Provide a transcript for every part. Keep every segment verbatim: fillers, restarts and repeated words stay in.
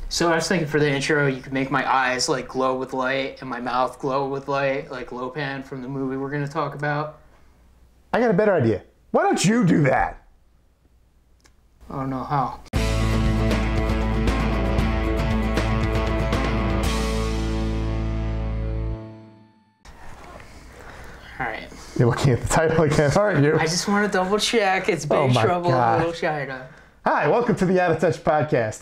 So I was thinking for the intro, you could make my eyes like glow with light and my mouth glow with light, like Lopan from the movie we're going to talk about. I got a better idea. Why don't you do that? I don't know how. All right. You're looking at the title again, aren't you? I just want to double check. It's Big Oh my Trouble God. in Little China. Hi, welcome to the Out of Touch podcast.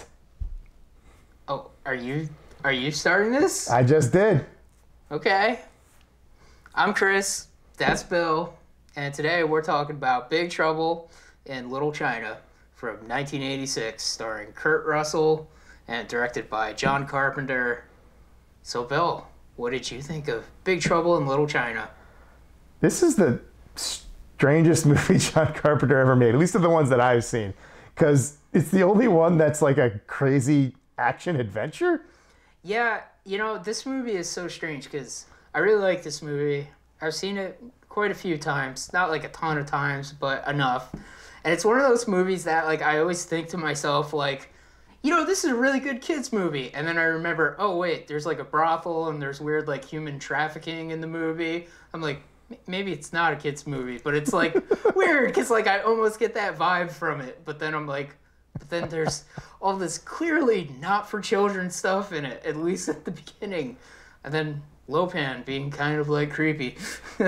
Oh, are you are you starting this? I just did. Okay. I'm Chris. That's Bill. And today we're talking about Big Trouble in Little China from nineteen eighty-six, starring Kurt Russell and directed by John Carpenter. So, Bill, what did you think of Big Trouble in Little China? This is the strangest movie John Carpenter ever made, at least of the ones that I've seen, because it's the only one that's like a crazy action adventure. Yeah, you know, this movie is so strange because I really like this movie. I've seen it quite a few times, not like a ton of times, but enough. And it's one of those movies that like I always think to myself like, you know, this is a really good kids movie. And then I remember, oh wait, there's like a brothel and there's weird like human trafficking in the movie. I'm like, maybe it's not a kids movie, but it's like weird because like I almost get that vibe from it. But then I'm like, but then there's all this clearly not for children stuff in it, at least at the beginning. And then Lopan being kind of like creepy.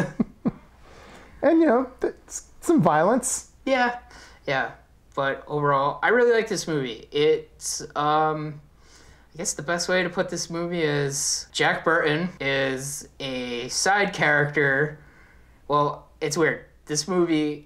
And, you know, some violence. Yeah, yeah. But overall, I really like this movie. It's, um, I guess the best way to put this movie is Jack Burton is a side character. Well, it's weird. This movie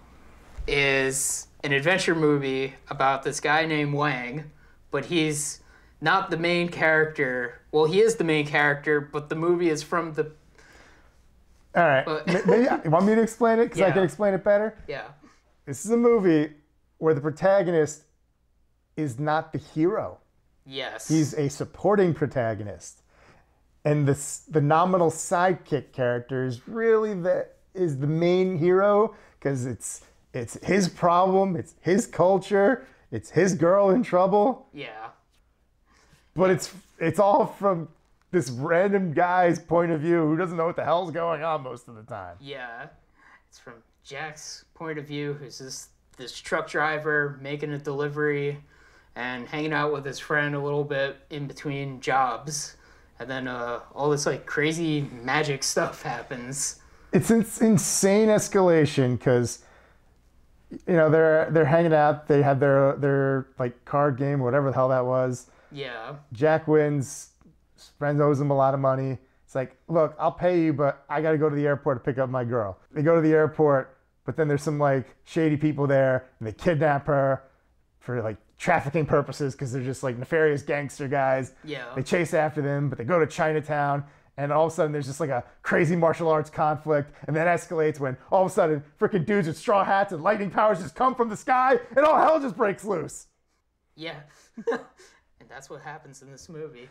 is an adventure movie about this guy named Wang, but he's not the main character. Well, he is the main character, but the movie is from the... All right. But... Maybe you want me to explain it? Because Yeah. I can explain it better? Yeah. This is a movie where the protagonist is not the hero. Yes. He's a supporting protagonist. And the, the nominal sidekick character is really the, is the main hero because it's, it's his problem, it's his culture, it's his girl in trouble. Yeah. But it's it's all from this random guy's point of view who doesn't know what the hell's going on most of the time. Yeah. It's from Jack's point of view, who's this this truck driver making a delivery and hanging out with his friend a little bit in between jobs. And then uh, all this like crazy magic stuff happens. It's an insane escalation because, you know, they're they're hanging out. They have their their like card game, whatever the hell that was. Yeah. Jack wins. His friend owes him a lot of money. It's like, look, I'll pay you, but I got to go to the airport to pick up my girl. They go to the airport, but then there's some like shady people there, and they kidnap her for like trafficking purposes because they're just like nefarious gangster guys. Yeah. They chase after them, but they go to Chinatown, and all of a sudden there's just like a crazy martial arts conflict, and that escalates when all of a sudden freaking dudes with straw hats and lightning powers just come from the sky, and all hell just breaks loose. Yeah. And that's what happens in this movie.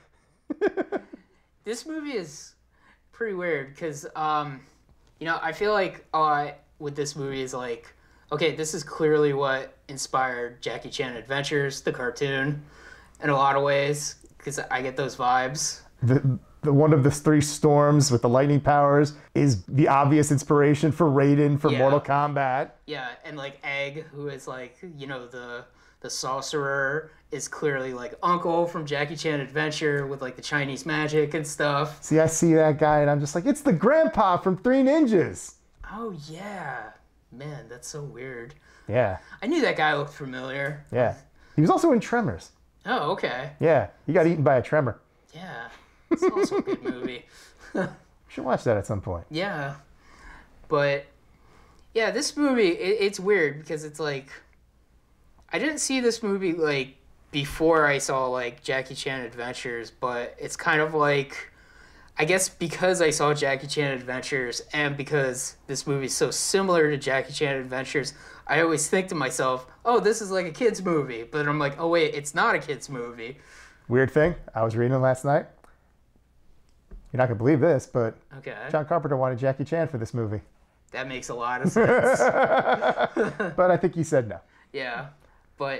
This movie is pretty weird because, um, you know, I feel like uh, with this movie is like, okay, this is clearly what inspired Jackie Chan Adventures, the cartoon, in a lot of ways, because I get those vibes. The, the one of the three storms with the lightning powers is the obvious inspiration for Raiden for Yeah. Mortal Kombat. Yeah, and like Egg, who is like, you know, the the sorcerer, is clearly like Uncle from Jackie Chan Adventure with like the Chinese magic and stuff. See, I see that guy and I'm just like, it's the grandpa from Three Ninjas. Oh yeah, man, that's so weird. Yeah, I knew that guy looked familiar. yeah. He was also in Tremors. Oh, okay. Yeah, he got eaten by a tremor. Yeah, it's also a good movie. We should watch that at some point. Yeah, but yeah, this movie, it, it's weird because it's like, I didn't see this movie like before I saw like Jackie Chan Adventures, but it's kind of like, I guess because I saw Jackie Chan Adventures and because this movie is so similar to Jackie Chan Adventures, I always think to myself, oh, this is like a kid's movie. But I'm like, oh wait, it's not a kid's movie. Weird thing, I was reading it last night. You're not going to believe this, but Okay. John Carpenter wanted Jackie Chan for this movie. That makes a lot of sense. But I think he said no. Yeah. But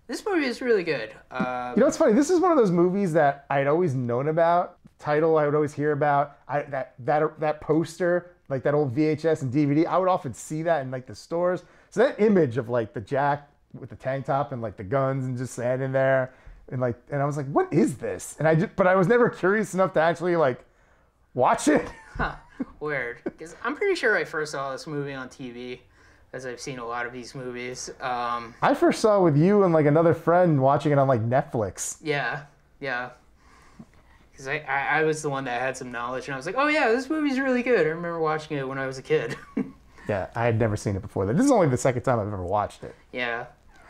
This movie is really good. Um, You know what's funny? This is one of those movies that I'd always known about. Title I would always hear about. I, that that that poster, like that old V H S and D V D. I would often see that in like the stores. So that image of like the Jack with the tank top and like the guns and just standing there and like, and I was like, what is this? And I just, but I was never curious enough to actually like watch it. Huh, weird. Because I'm pretty sure I first saw this movie on T V, as I've seen a lot of these movies. Um, I first saw it with you and like another friend watching it on like Netflix. yeah, yeah. Because I, I, I was the one that had some knowledge, and I was like, oh yeah, this movie's really good. I remember watching it when I was a kid. Yeah, I had never seen it before. This is only the second time I've ever watched it. Yeah,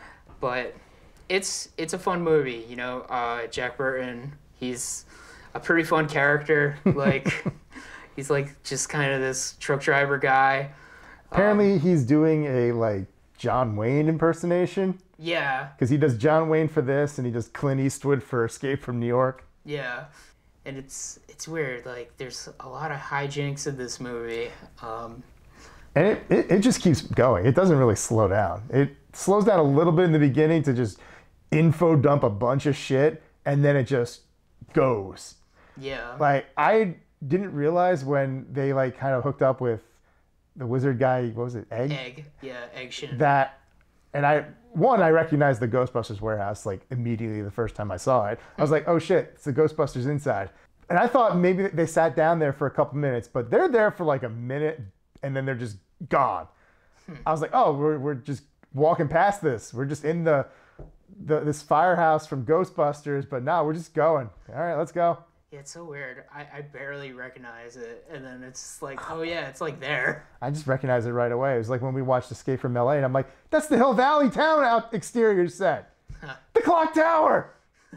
but it's it's a fun movie, you know. Uh, Jack Burton, he's a pretty fun character. Like, he's like just kind of this truck driver guy. Apparently, Um, he's doing a like John Wayne impersonation yeah, because he does John Wayne for this, and he does Clint Eastwood for Escape from New York. yeah, and it's it's weird. Like, there's a lot of hijinks in this movie. Um, And it, it, it just keeps going. It doesn't really slow down. It slows down a little bit in the beginning to just info dump a bunch of shit, and then it just goes. yeah, Like, I didn't realize when they like kind of hooked up with the wizard guy, what was it, Egg? egg, yeah, egg shin. That, and I, one, I recognized the Ghostbusters warehouse like immediately the first time I saw it. I was like, oh shit, it's the Ghostbusters inside. And I thought maybe they sat down there for a couple minutes, but they're there for like a minute and then they're just gone. Hmm. I was like, oh, we're, we're just walking past this. We're just in the, the this firehouse from Ghostbusters, but now we're just going. All right, let's go. Yeah, it's so weird. I, I barely recognize it, and then it's like, oh yeah, it's like there. I just recognized it right away. It was like when we watched Escape from L A, and I'm like, that's the Hill Valley town out exterior set. The clock tower.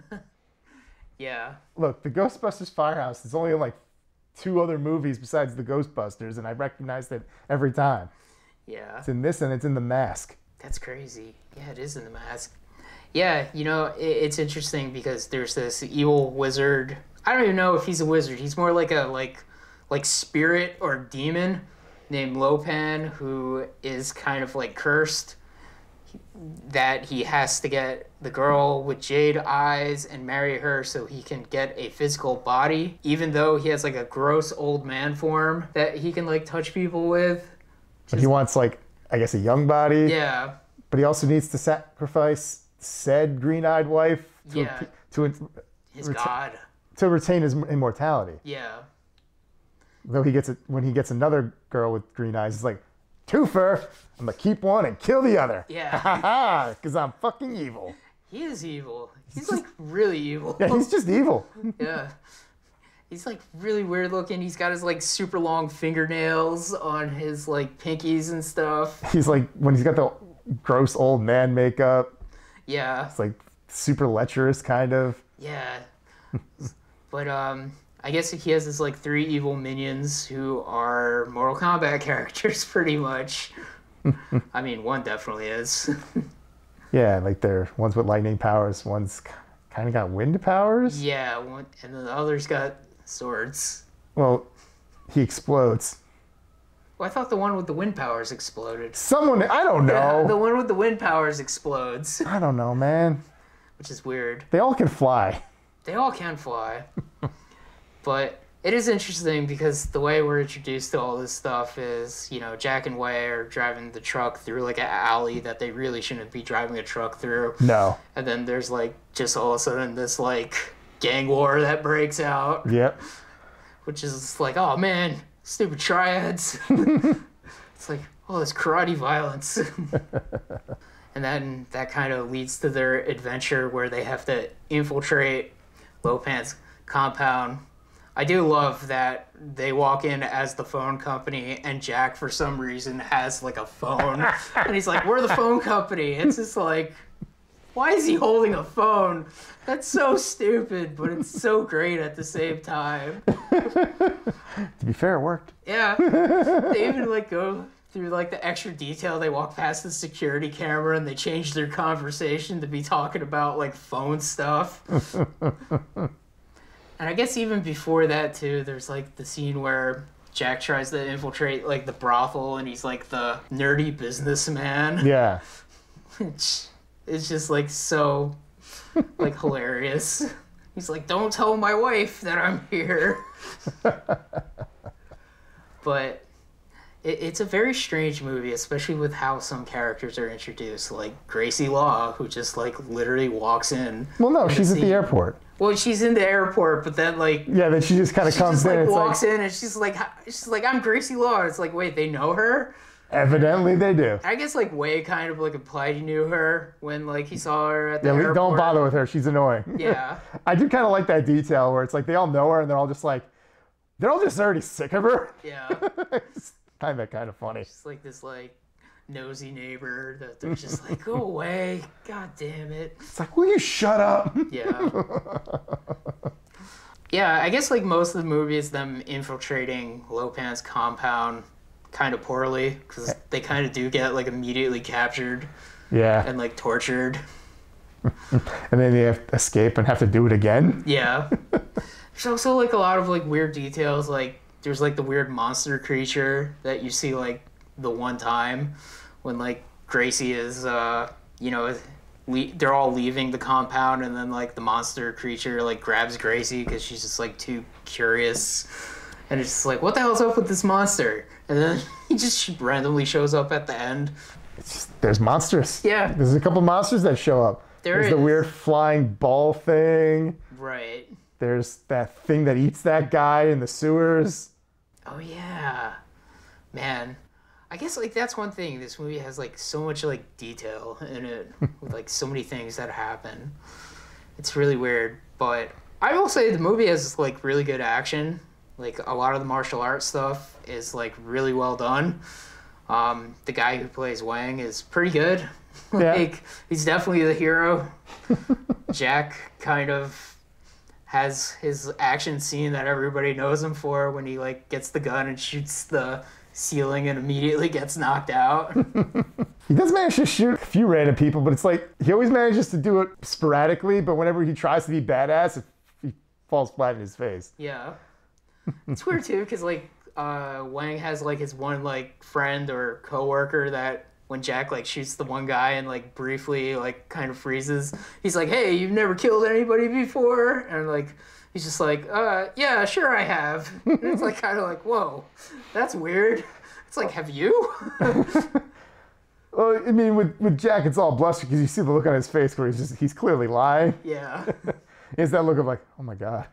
Yeah. Look, the Ghostbusters firehouse is only in like two other movies besides the Ghostbusters, and I recognized it every time. Yeah. It's in this and it's in The Mask. That's crazy. Yeah, it is in The Mask. Yeah, you know, it, it's interesting because there's this evil wizard. I don't even know if he's a wizard. He's more like a like like spirit or demon named Lopan, who is kind of like cursed, that he has to get the girl with jade eyes and marry her so he can get a physical body, even though he has like a gross old man form that he can like touch people with. But he wants like, I guess, a young body. Yeah. But he also needs to sacrifice said green-eyed wife to Yeah. to His reta- god. to retain his immortality. Yeah. Though he gets it when he gets another girl with green eyes, he's like, twofer, I'm gonna keep one and kill the other. Yeah. Because I'm fucking evil. He is evil. He's like really evil. Yeah, he's just evil. Yeah. He's like really weird looking. He's got his like super long fingernails on his like pinkies and stuff. He's like, when he's got the gross old man makeup, Yeah. it's like super lecherous kind of. Yeah. But um I guess he has his like three evil minions who are Mortal Kombat characters pretty much. I mean, one definitely is. Yeah, like they're one's with lightning powers, one's kind of got wind powers. Yeah, one, and then the other's got swords. Well, he explodes. Well, I thought the one with the wind powers exploded. Someone, I don't know. Yeah, the one with the wind powers explodes, I don't know, man. which is weird. They all can fly. They all can fly. But it is interesting because the way we're introduced to all this stuff is, you know, Jack and Way are driving the truck through like an alley that they really shouldn't be driving a truck through. No. And then there's like just all of a sudden this like gang war that breaks out, Yep. which is like, oh man, stupid triads. It's like, oh, this karate violence. And then that kind of leads to their adventure where they have to infiltrate Lopan's compound. I do love that they walk in as the phone company and Jack, for some reason, has like a phone. And he's like, we're the phone company. It's just like, why is he holding a phone? That's so stupid, but it's so great at the same time. To be fair, it worked. Yeah. They even like go through like the extra detail. They walk past the security camera and they change their conversation to be talking about like phone stuff. And I guess even before that too, there's like the scene where Jack tries to infiltrate like the brothel and he's like the nerdy businessman. Yeah. Which is just like so like hilarious. He's like, don't tell my wife that I'm here. But it, it's a very strange movie, especially with how some characters are introduced, like Gracie Law, who just like literally walks in. Well, no, she's at the airport. Well, she's in the airport, but then like yeah, then she just kind of comes just, in. Like, it's walks like, in and she's like, she's like, I'm Gracie Law. And it's like, wait, they know her? Evidently, they do. I guess like Way kind of like implied he knew her when like he saw her at the yeah, airport. Don't bother with her. She's annoying. Yeah. I do kind of like that detail where it's like they all know her and they're all just like, they're all just already sick of her. Yeah. It's kind of kind of funny. She's like this like nosy neighbor that they're just like, go away. God damn it. It's like, will you shut up? Yeah. Yeah, I guess like most of the movie is them infiltrating Lopan's compound kind of poorly because they kind of do get like immediately captured. Yeah. And like tortured. And then they have to escape and have to do it again. Yeah. There's also like a lot of like weird details. Like there's like the weird monster creature that you see like the one time when like Gracie is, uh, you know, le- they're all leaving the compound and then like the monster creature like grabs Gracie because she's just like too curious. And it's just like, what the hell's up with this monster? And then he just randomly shows up at the end. It's just, there's monsters. Yeah. There's a couple monsters that show up. There there's is. the weird flying ball thing. Right. There's that thing that eats that guy in the sewers. Oh, yeah. Man. I guess, like, that's one thing. This movie has, like, so much, like, detail in it. With, like, so many things that happen. It's really weird. But I will say the movie has, like, really good action. Like, a lot of the martial arts stuff is, like, really well done. Um, the guy who plays Wang is pretty good. Yeah. Like, he's definitely the hero. Jack kind of has his action scene that everybody knows him for when he, like, gets the gun and shoots the ceiling and immediately gets knocked out. He does manage to shoot a few random people, but it's like, he always manages to do it sporadically, but whenever he tries to be badass, it, he falls flat in his face. Yeah. It's weird, too, because, like, uh, Wang has, like, his one, like, friend or coworker that when Jack, like, shoots the one guy and, like, briefly, like, kind of freezes, he's like, hey, you've never killed anybody before? And, like, he's just like, uh, yeah, sure I have. And it's, like, kind of like, whoa, that's weird. It's like, have you? Well, I mean, with, with Jack, it's all bluster because you see the look on his face where he's just, he's clearly lying. Yeah. It's that look of like, oh my God.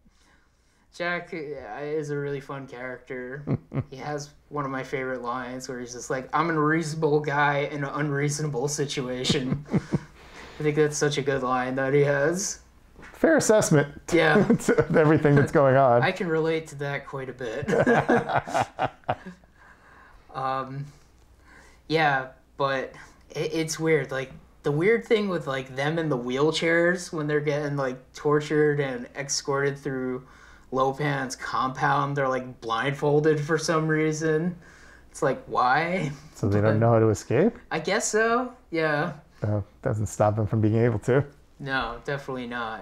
Jack is a really fun character. He has one of my favorite lines where he's just like, I'm a reasonable guy in an unreasonable situation. I think that's such a good line that he has. Fair assessment. Yeah. To everything that's going on. I can relate to that quite a bit. um, yeah, but it, it's weird. Like, the weird thing with, like, them in the wheelchairs when they're getting, like, tortured and escorted through Lopan's compound, they're like blindfolded for some reason. It's like, why? So they don't know how to escape? I guess so, yeah. Uh, doesn't stop them from being able to. No, definitely not.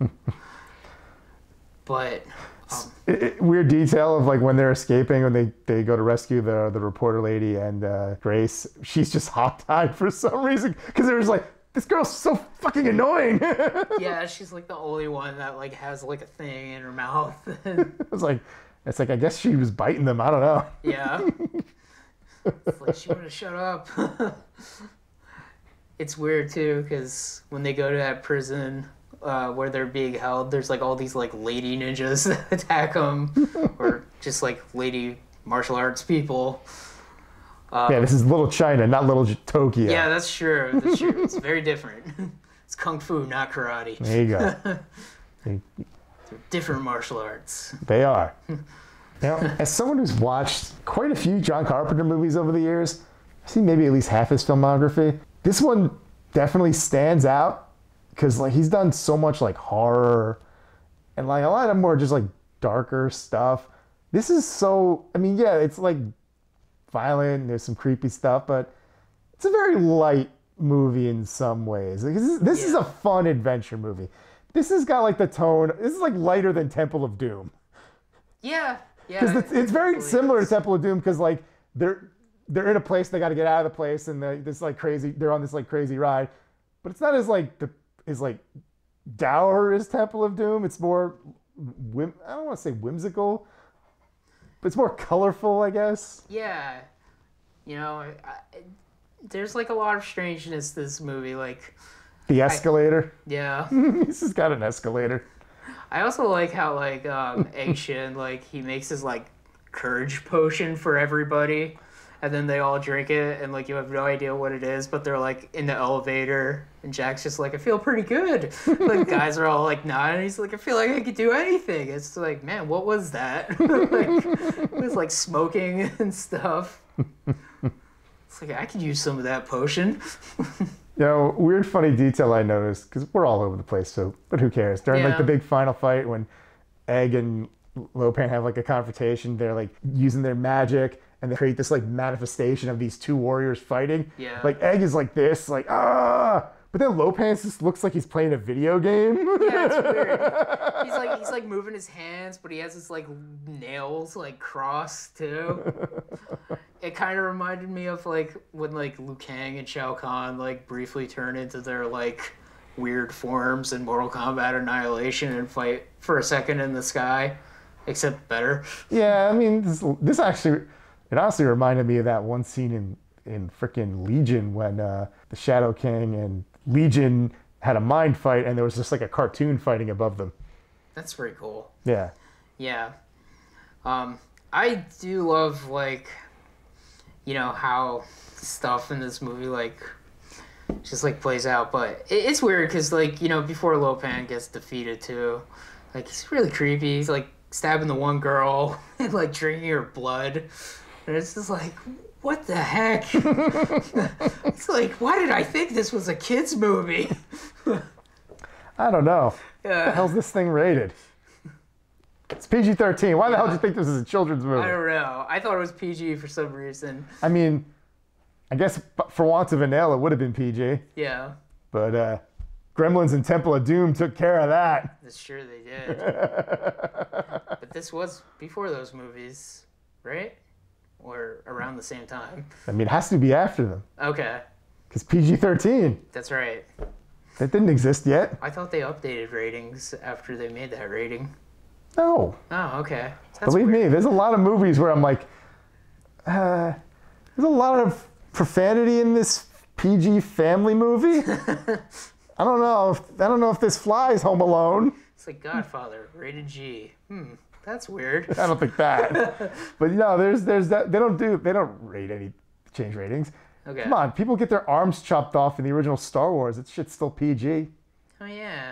But um, it, it, weird detail of like when they're escaping, when they, they go to rescue the the reporter lady and uh, Grace, she's just hog-tied for some reason because there was like, this girl's so fucking annoying. Yeah, she's like the only one that like has like a thing in her mouth. It was like, it's like, I guess she was biting them. I don't know. Yeah. It's like she would have shut up. It's weird too because when they go to that prison uh, where they're being held, there's like all these like lady ninjas that attack them, or just like lady martial arts people. Um, yeah, this is Little China, not Little Tokyo. Yeah, that's true. That's true. It's very different. It's kung fu, not karate. There you go. They're different martial arts. They are. Now, as someone who's watched quite a few John Carpenter movies over the years, I've seen maybe at least half his filmography. This one definitely stands out because like he's done so much like horror and like a lot of more just like darker stuff. This is so, I mean, yeah, it's like violent and there's some creepy stuff, but it's a very light movie in some ways. Like, this is, this yeah. is a fun adventure movie. This has got like the tone, this is like lighter than Temple of Doom. Yeah, yeah. Because it's, it's very similar is. to Temple of Doom because like they're they're in a place, they got to get out of the place, and they, this like crazy, they're on this like crazy ride, but it's not as like the is like dour as Temple of Doom. It's more whim. I don't want to say whimsical, but it's more colorful, I guess. Yeah, you know, I, I, there's like a lot of strangeness to this movie. Like the escalator. I, yeah, this has got an escalator. I also like how like um, Egg Shin, like he makes his like courage potion for everybody, and then they all drink it, and like you have no idea what it is, but they're like in the elevator, and Jack's just like, I feel pretty good. Like guys are all like nodding, he's like, I feel like I could do anything. It's like, man, what was that? Like it was like smoking and stuff. It's like I could use some of that potion. You know, weird funny detail I noticed, because we're all over the place, so but who cares? During Yeah. like the big final fight when Egg and Lopan have like a confrontation, they're like using their magic and they create this like manifestation of these two warriors fighting. Yeah. Like Egg is like this, like ah, but then Lopan just looks like he's playing a video game. Yeah, it's weird. He's like he's like moving his hands, but he has his like nails like crossed too. It kind of reminded me of like when like Liu Kang and Shao Kahn like briefly turn into their like weird forms in Mortal Kombat Annihilation and fight for a second in the sky, except better. Yeah, I mean, this, this actually, it honestly reminded me of that one scene in, in frickin' Legion when uh, the Shadow King and Legion had a mind fight and there was just like a cartoon fighting above them. That's pretty cool. Yeah. Yeah. Um, I do love like, you know, how stuff in this movie like just like plays out, but it, it's weird because like, you know, before Lopan gets defeated too, like he's really creepy. He's like stabbing the one girl and like drinking her blood, and it's just like, what the heck? It's like, why did I think this was a kids movie? I don't know. Yeah. What the hell's this thing rated? It's P G thirteen. Why the hell did you think this is a children's movie? I don't know. I thought it was P G for some reason. I mean, I guess for want of a nail, it would have been P G. Yeah. But uh, Gremlins and Temple of Doom took care of that. That's sure they did. But this was before those movies, right? Or around the same time. I mean, it has to be after them. Okay. Because P G thirteen, That's right. that didn't exist yet. I thought they updated ratings after they made that rating. No. Oh, okay. That's Believe weird. me, there's a lot of movies where I'm like, uh, there's a lot of profanity in this P G family movie. I don't know. If, I don't know if this flies Home Alone. It's like Godfather, rated G. Hmm, that's weird. I don't think that. But you know, there's there's that they don't do they don't rate any change ratings. Okay. Come on, people get their arms chopped off in the original Star Wars. That shit's still P G. Oh yeah.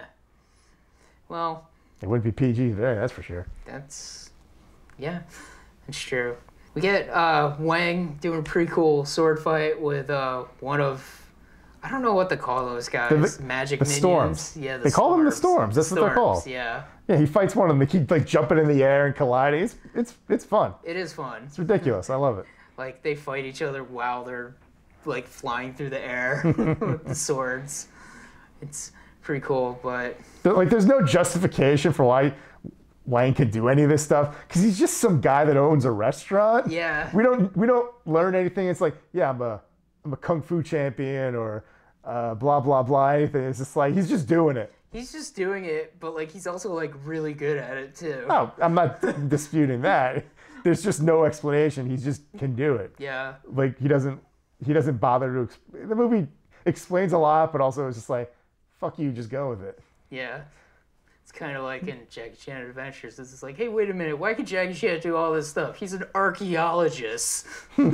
Well, It wouldn't be P G today, that's for sure. that's yeah, that's true. We get uh, Wang doing a pretty cool sword fight with uh, one of I don't know what to call those guys. The- Magic the minions. Storms. Yeah, the They call them the Storms. Storms. That's what they're Storms, called. Yeah, Yeah, he fights one of them. They keep like jumping in the air and colliding. It's it's it's fun. it is fun. It's ridiculous. I love it. Like they fight each other while they're like flying through the air with the swords. It's pretty cool, but There- Like, there's no justification for why Wayne could do any of this stuff because he's just some guy that owns a restaurant. yeah, We don't we don't learn anything. It's like, yeah, I'm a I'm a kung fu champion or uh, blah blah blah. Anything. It's just like he's just doing it. he's just doing it, but like he's also like really good at it too. No, I'm not disputing that. There's just no explanation. He just can do it. Yeah, Like he doesn't he doesn't bother to. Exp- the movie explains a lot, but also it's just like, fuck you, just go with it. yeah. It's kind of like in Jackie Chan Adventures. It's just like, hey, wait a minute. Why could Jackie Chan do all this stuff? He's an archaeologist.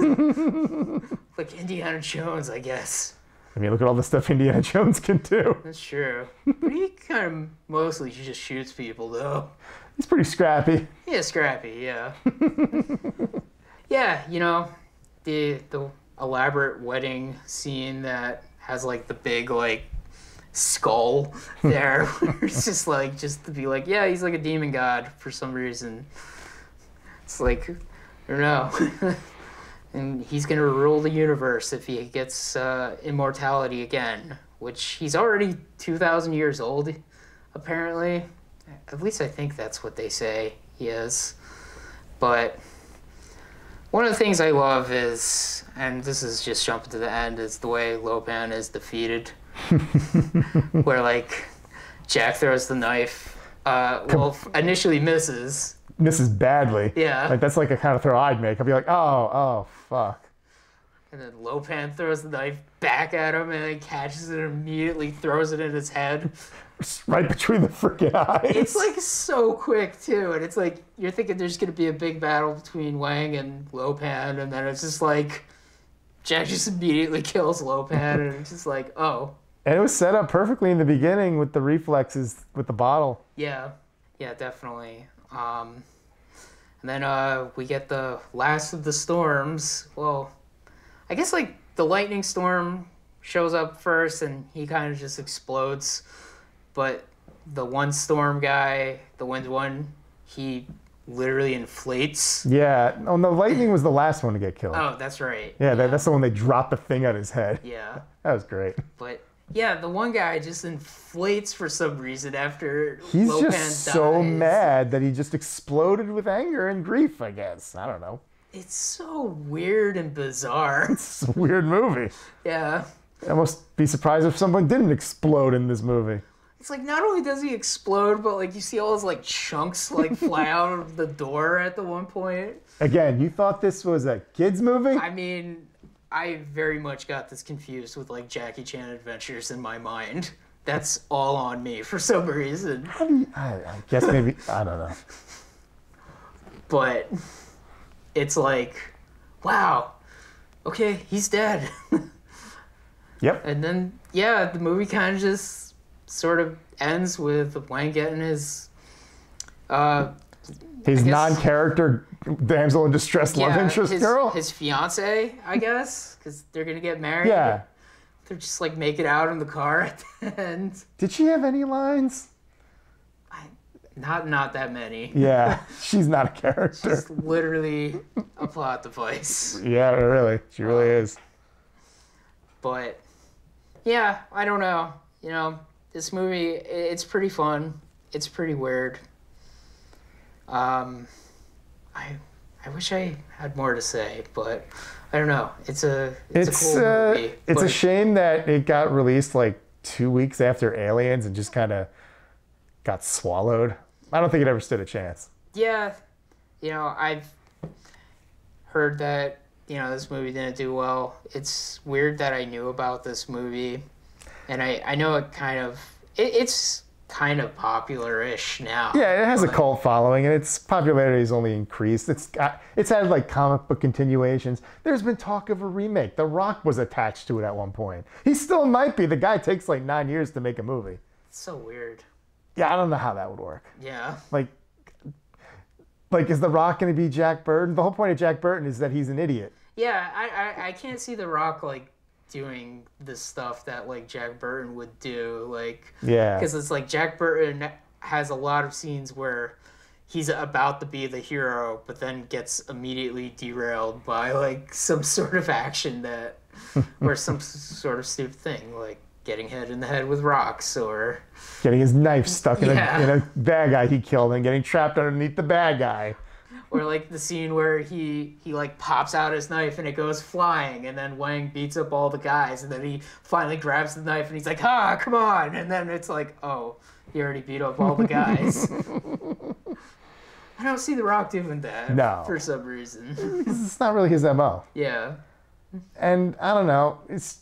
Like Indiana Jones, I guess. I mean, look at all the stuff Indiana Jones can do. That's true. But he kind of mostly just shoots people, though. He's pretty scrappy. Yeah, scrappy, yeah. Yeah, you know, the the elaborate wedding scene that has like the big like skull there. It's just like just to be like, yeah, he's like a demon god for some reason. It's like, I don't know. And he's gonna rule the universe if he gets uh, immortality again, which he's already two thousand years old, apparently. At least I think that's what they say he is. But one of the things I love is, and this is just jumping to the end, is the way Lopan is defeated. where like Jack throws the knife. Uh, well, initially misses. Misses badly. Yeah. Like that's like a kind of throw I'd make. I'd be like, oh, oh, fuck. And then Lopan throws the knife back at him and then catches it and immediately throws it in his head. Right between the freaking eyes. It's like so quick too, and it's like you're thinking there's gonna be a big battle between Wang and Lopan, and then it's just like Jack just immediately kills Lopan, and it's just like, oh. And it was set up perfectly in the beginning with the reflexes with the bottle. Yeah, yeah, definitely. Um, and then uh, we get the last of the storms. Well, I guess like the lightning storm shows up first, and he kind of just explodes. But the one storm guy, the wind one, he literally inflates. Yeah. Oh, no, lightning was the last one to get killed. Oh, that's right. Yeah, yeah. That, that's the one they dropped the thing at his head. Yeah. That was great. But yeah, the one guy just inflates for some reason after He's Lopan just dies. so mad that he just exploded with anger and grief, I guess. I don't know. It's so weird and bizarre. It's a weird movie. Yeah. I must be surprised if someone didn't explode in this movie. It's like not only does he explode, but like you see all his like chunks like fly out of the door at the one point. Again, you thought this was a kids movie? I mean, I very much got this confused with like Jackie Chan Adventures in my mind. That's all on me for some reason. How do you, I, I guess maybe, I don't know. But it's like, wow, okay, he's dead. Yep. And then, yeah, the movie kind of just sort of ends with Wang getting his uh His guess, non-character damsel in distress yeah, love interest his, girl? his fiance, I guess, because they're gonna get married. Yeah. They're just like making out in the car at the end. Did she have any lines? I, not not that many. Yeah, she's not a character. Just literally a plot device. Yeah, really. She really Um, is. But yeah, I don't know. You know, this movie, it's pretty fun. It's pretty weird. Um, I I wish I had more to say, but I don't know. It's a it's, It's, a cool uh, movie. it's but a shame that it got released like two weeks after Aliens and just kind of got swallowed. I don't think it ever stood a chance. Yeah, you know, I've heard that, you know, this movie didn't do well. It's weird that I knew about this movie. And I, I know it kind of, it, it's kind of popular-ish now. Yeah, it has a but- cult following, and its popularity has only increased. It's got, it's had like comic book continuations. There's been talk of a remake. The Rock was attached to it at one point. He still might be. The guy takes like nine years to make a movie. It's so weird. Yeah, I don't know how that would work. Yeah. Like, like is The Rock going to be Jack Burton? The whole point of Jack Burton is that he's an idiot. Yeah, I, I, I can't see The Rock, like, doing the stuff that, like, Jack Burton would do. Like, Yeah. because it's like Jack Burton has a lot of scenes where he's about to be the hero, but then gets immediately derailed by, like, some sort of action that, or some s- sort of stupid thing, like getting hit in the head with rocks, or Getting his knife stuck in, Yeah. a, in a bad guy he killed and getting trapped underneath the bad guy. or like the scene where he he like pops out his knife and it goes flying, and then Wang beats up all the guys, and then he finally grabs the knife and he's like, ah, come on, and then it's like, oh, he already beat up all the guys. I don't see The Rock doing that. No. For some reason. It's not really his M O. Yeah. And I don't know. It's.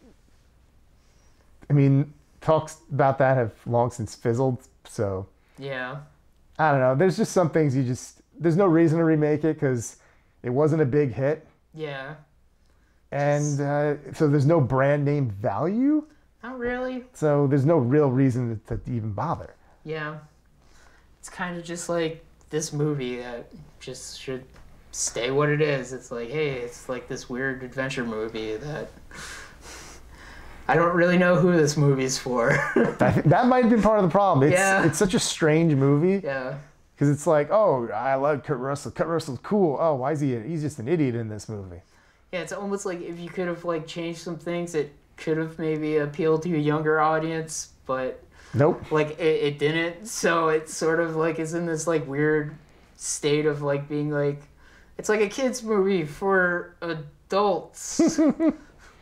I mean, talks about that have long since fizzled. So Yeah. I don't know. There's just some things you just. There's no reason to remake it because it wasn't a big hit, Yeah. and uh, so there's no brand name value. Not really. So there's no real reason to, to even bother. Yeah. It's kind of just like this movie that just should stay what it is. It's like, hey, it's like this weird adventure movie that I don't really know who this movie's for. I think that might have been part of the problem. It's, Yeah. it's such a strange movie. Yeah. Because it's like, oh, I love Kurt Russell. Kurt Russell's cool. Oh, why is he? He's just an idiot in this movie. Yeah, it's almost like if you could have like changed some things, it could have maybe appealed to a younger audience, but Nope. like it, it didn't. So it's sort of like is in this like weird state of like being like it's like a kids movie for adults.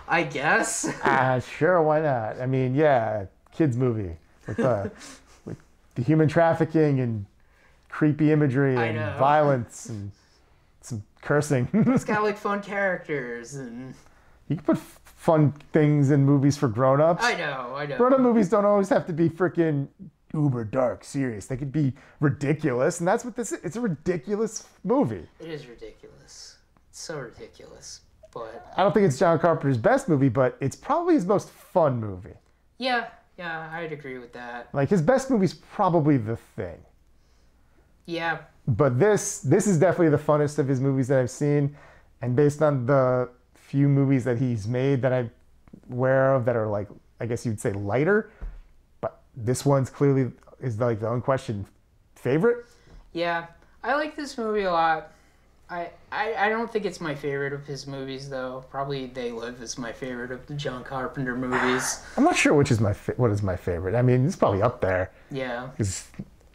I guess. Ah, sure, why not? I mean, yeah, kids movie with the with the human trafficking and creepy imagery I and know. violence and some cursing. It's got like fun characters and. You can put f- fun things in movies for grown-ups. I know, I know. Grown-up movies don't always have to be freaking uber dark, serious. They could be ridiculous, and that's what this is. It's a ridiculous movie. It is ridiculous. It's so ridiculous. But I don't think it's John Carpenter's best movie, but it's probably his most fun movie. yeah, yeah, I'd agree with that. Like, his best movie's probably The Thing. Yeah, But this this is definitely the funnest of his movies that I've seen, and based on the few movies that he's made that I'm aware of that are like, I guess you'd say lighter, but this one's clearly is like the unquestioned favorite. yeah. I like this movie a lot. I, I I don't think it's my favorite of his movies though. Probably They Live is my favorite of the John Carpenter movies. I'm not sure which is my fa- what is my favorite. I mean, it's probably up there. Yeah. 'Cause,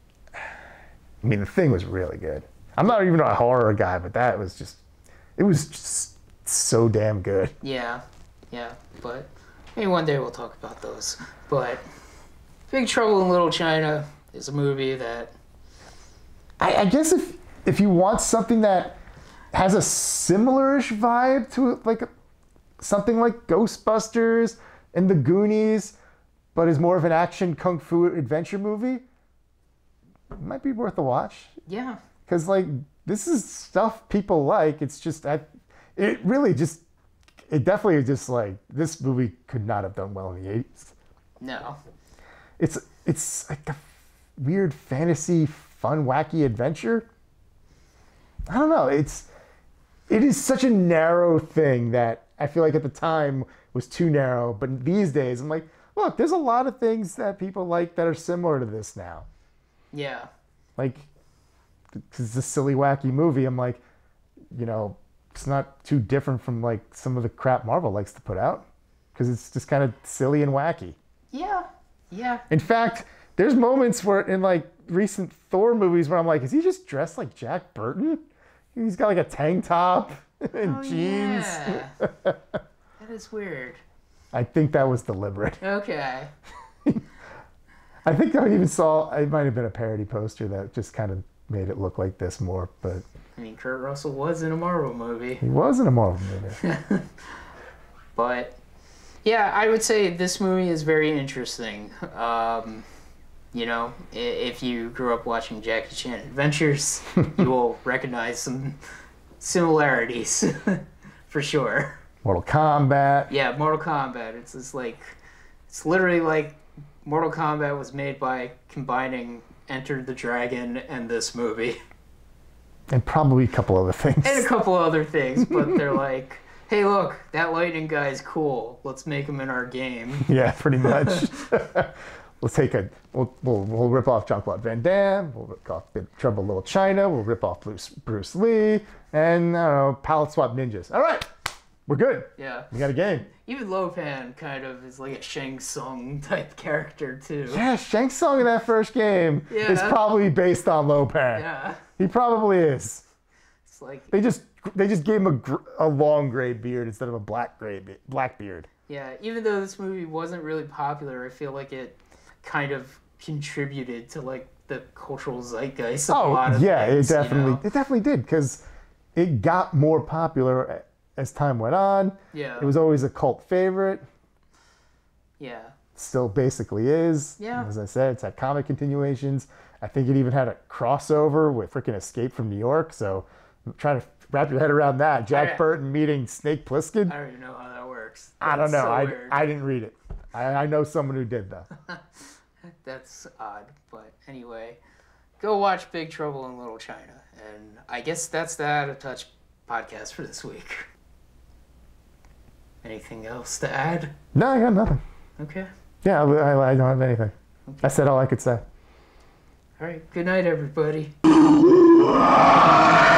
I mean, The Thing was really good. I'm not even a horror guy, but that was just, it was just so damn good. Yeah. Yeah. But maybe one day we'll talk about those. But Big Trouble in Little China is a movie that I, I guess if if you want something that has a similar-ish vibe to like something like Ghostbusters and The Goonies, but is more of an action kung fu adventure movie, it might be worth a watch. yeah. Because like this is stuff people like. It's just I, it really just it definitely just like this movie could not have done well in the eighties. No. It's it's like a weird fantasy, fun, wacky adventure. I don't know. It's it is such a narrow thing that I feel like at the time was too narrow. But these days, I'm like, look, there's a lot of things that people like that are similar to this now. Yeah. Like, because it's a silly, wacky movie. I'm like, you know, it's not too different from like some of the crap Marvel likes to put out. Because it's just kind of silly and wacky. Yeah. Yeah. In fact, there's moments where in like recent Thor movies where I'm like, is he just dressed like Jack Burton? He's got like a tank top and Oh, jeans. yeah. That is weird. I think that was deliberate. Okay. I think I even saw, it might have been a parody poster that just kind of made it look like this more, but I mean, Kurt Russell was in a Marvel movie. he was in a Marvel movie. But, yeah, I would say this movie is very interesting. Um, you know, i- if you grew up watching Jackie Chan Adventures, you will recognize some similarities, for sure. Mortal Kombat. Yeah, Mortal Kombat. It's just like, it's literally like Mortal Kombat was made by combining Enter the Dragon and this movie. And probably a couple other things. And a couple other things, but they're like, hey, look, that lightning guy's cool. Let's make him in our game. Yeah, pretty much. We'll take a, we'll, we'll, we'll rip off Jean-Claude Van Damme, we'll rip off Big Trouble in Little China, we'll rip off Bruce, Bruce Lee, and, I don't know, palette swap ninjas. All right, we're good. Yeah. We got a game. Even Lopan kind of is like a Shang Tsung type character, too. Yeah, Shang Tsung in that first game Yeah. is probably based on Lopan. Yeah. He probably is. It's like, They just they just gave him a, gr- a long gray beard instead of a black gray be- black beard. yeah, even though this movie wasn't really popular, I feel like it kind of contributed to like the cultural zeitgeist of a lot Oh of yeah, things, it definitely you know? it definitely did because it got more popular a- as time went on. Yeah. It was always a cult favorite. Yeah. Still basically is. Yeah. As I said, it's had comic continuations. I think it even had a crossover with freaking Escape from New York. So trying to wrap your head around that. Jack I- Burton meeting Snake Plissken. I don't even know how that works. I don't That's know. so I, weird. I didn't read it. I, I know someone who did though. That's odd, but anyway, go watch Big Trouble in Little China, and I guess that's the Out of Touch podcast for this week. Anything else to add? No, I got nothing. Okay. Yeah, I, I, I don't have anything. Okay. I said all I could say. All right. Good night, everybody.